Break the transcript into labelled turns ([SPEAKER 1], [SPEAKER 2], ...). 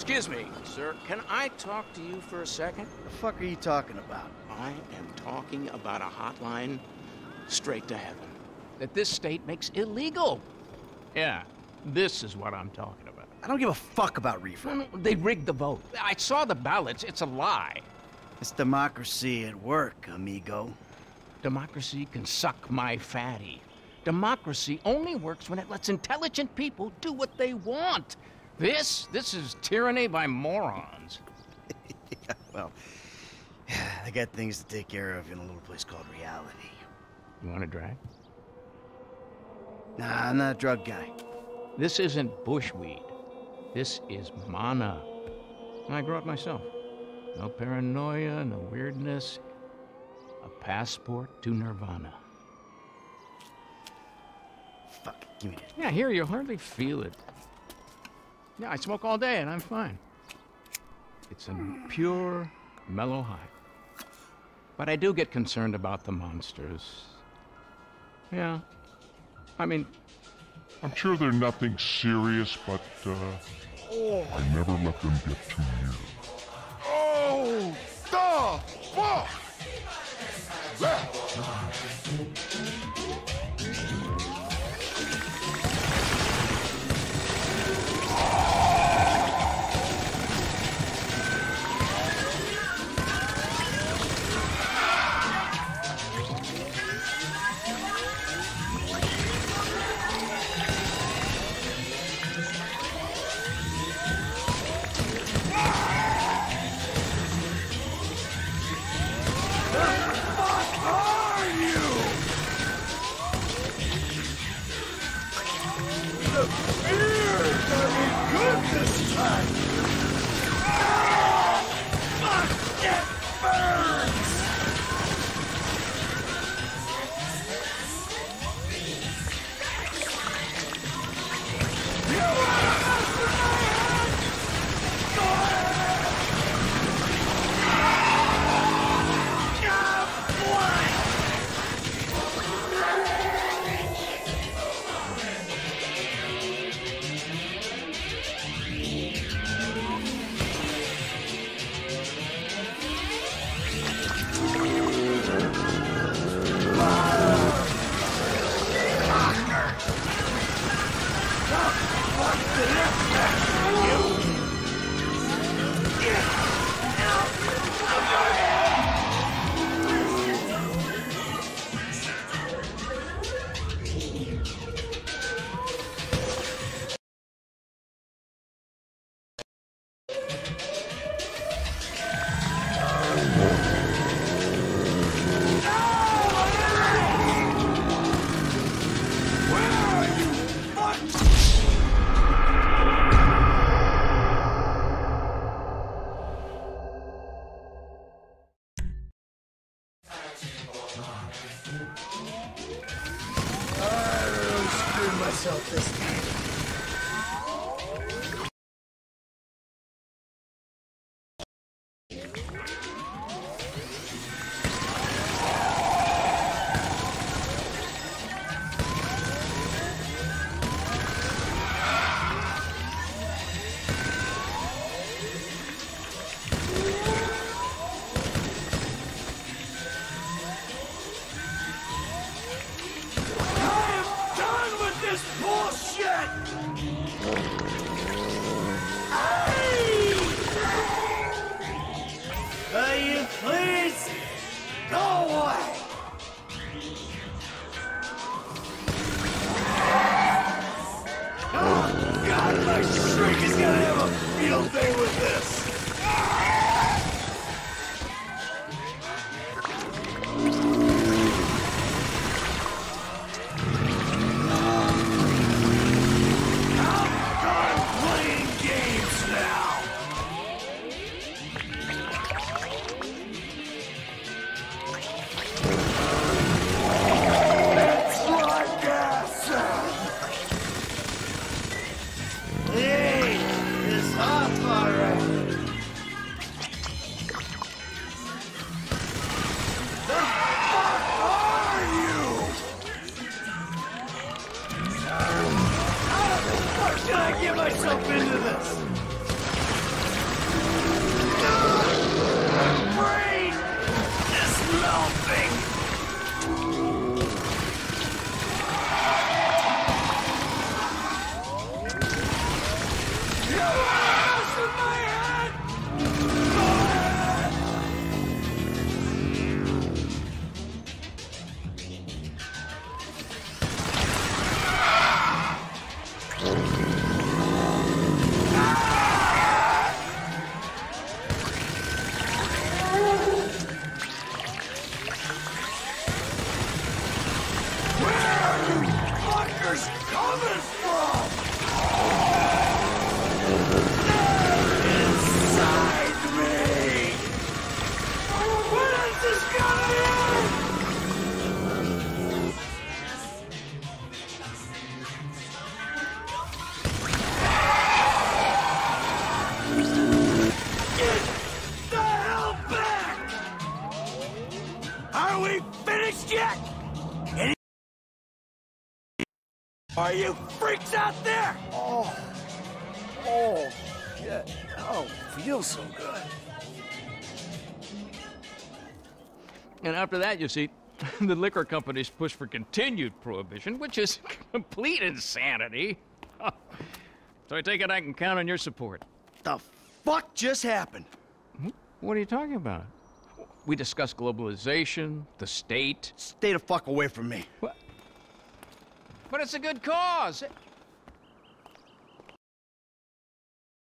[SPEAKER 1] Excuse me, sir. Can I talk to you for a second?
[SPEAKER 2] The fuck are you talking about?
[SPEAKER 1] I am talking about a hotline straight to heaven that this state makes illegal. Yeah, this is what I'm talking about.
[SPEAKER 2] I don't give a fuck about reefer.
[SPEAKER 1] No, they rigged the vote. I saw the ballots. It's a lie.
[SPEAKER 2] It's democracy at work, amigo.
[SPEAKER 1] Democracy can suck my fatty. Democracy only works when it lets intelligent people do what they want. This is tyranny by morons.
[SPEAKER 2] Yeah, well, I got things to take care of in a little place called reality.
[SPEAKER 1] You want a drag?
[SPEAKER 2] Nah, I'm not a drug guy.
[SPEAKER 1] This isn't bushweed. This is mana. And I grow it myself. No paranoia, no weirdness. A passport to nirvana.
[SPEAKER 2] Fuck, give me that.
[SPEAKER 1] Yeah, here you hardly feel it. Yeah, I smoke all day and I'm fine. It's a pure, mellow high. But I do get concerned about the monsters. Yeah. I mean...
[SPEAKER 3] I'm sure they're nothing serious, but, I never let them get too near.
[SPEAKER 4] Oh, the fuck! coming from? Inside me! When is this gonna end? Get the hell back! Are we finished yet? Are you freaks out there? Oh, shit. Oh, feels so good.
[SPEAKER 1] And after that, you see, the liquor companies push for continued prohibition, which is complete insanity. So I take it I can count on your support.
[SPEAKER 2] The fuck just happened?
[SPEAKER 1] What are you talking about? We discussed globalization, the state.
[SPEAKER 2] Stay the fuck away from me.
[SPEAKER 1] What? But it's a good cause.